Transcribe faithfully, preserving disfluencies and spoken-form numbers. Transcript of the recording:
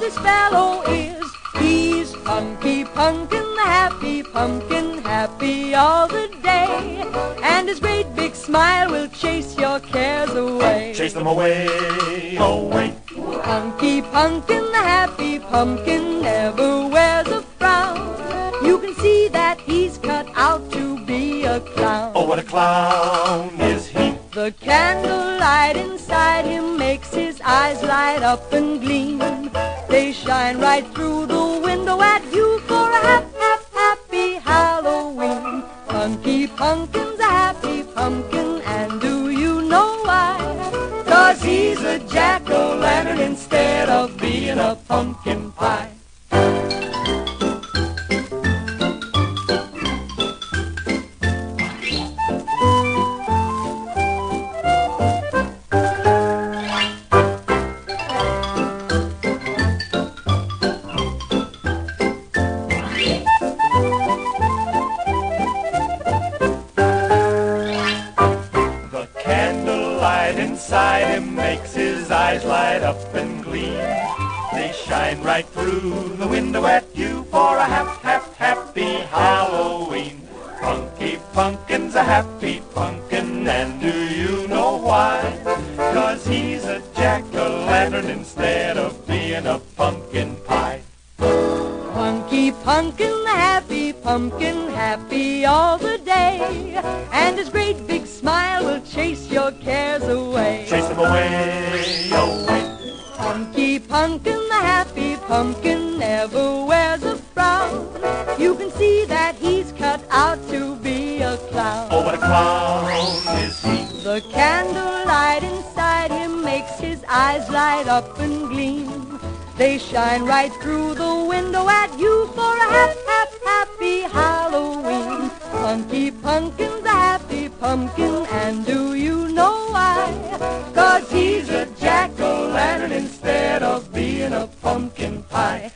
this fellow is. He's Punky Punkin, the happy pumpkin, happy all the day. And his great big smile will chase your cares away. Chase them away, away. Punky Punkin, the happy pumpkin, never wears a frown. You can see that he's cut out to be a clown. Oh, what a clown is he. The candlelight inside him makes his eyes light up and gleam. They shine right through the window at you for a hap, hap, happy Halloween. Punky Punkin's a happy pumpkin, and do you know why? 'Cause he's a jack-o'-lantern instead of being a pumpkin pie. Inside him makes his eyes light up and gleam. They shine right through the window at you for a hap, hap, happy Halloween. Punky Punkin's a happy pumpkin, and do you know why? 'Cause he's a jack-o'-lantern instead of being a pumpkin pie. Punky Punkin, the happy pumpkin, happy all the day. And his great big smile will chase your cares away. Chase them away, away. Punky Punkin, the happy pumpkin, never wears a frown. You can see that he's cut out to be a clown. Oh, what a clown is he. The candlelight inside him makes his eyes light up and gleam. They shine right through the window at you for a hap, hap, happy Halloween. Punky Punkin's a happy pumpkin, and do you know why? 'Cause he's a jack-o'-lantern instead of being a pumpkin pie.